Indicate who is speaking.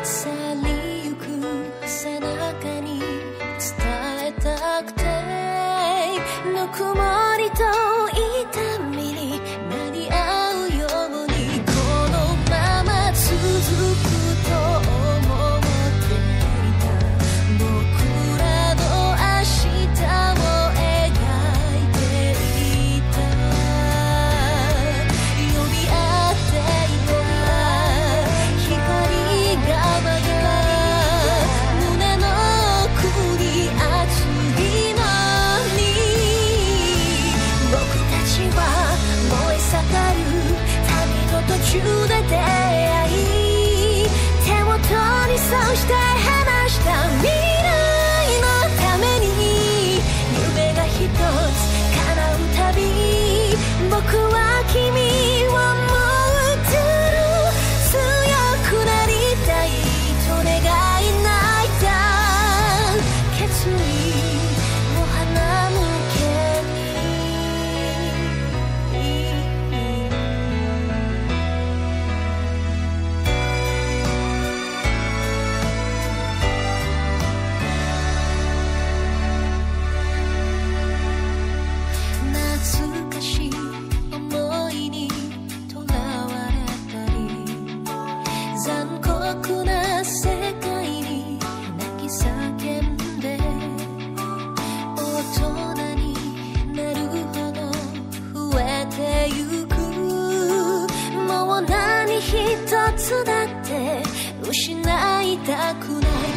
Speaker 1: 去りゆく背中に伝えたくて、ぬくもりと痛みになり合うように、このまま続くと思っていた。僕らの明日を描いていた。呼び合っていた光がまだ胸の奥に熱いのに、僕たちは燃え盛る旅の途中で出会い、手元にそうして話した未来のために、夢が一つ叶うたび、僕は君を思ってる。強くなりたいと願い泣いた決意を花向けに、懐かしい思いにとらわれたり、残酷な世界に泣き叫んで、大人になるほど増えてゆく。もう何一つだって失いたくない。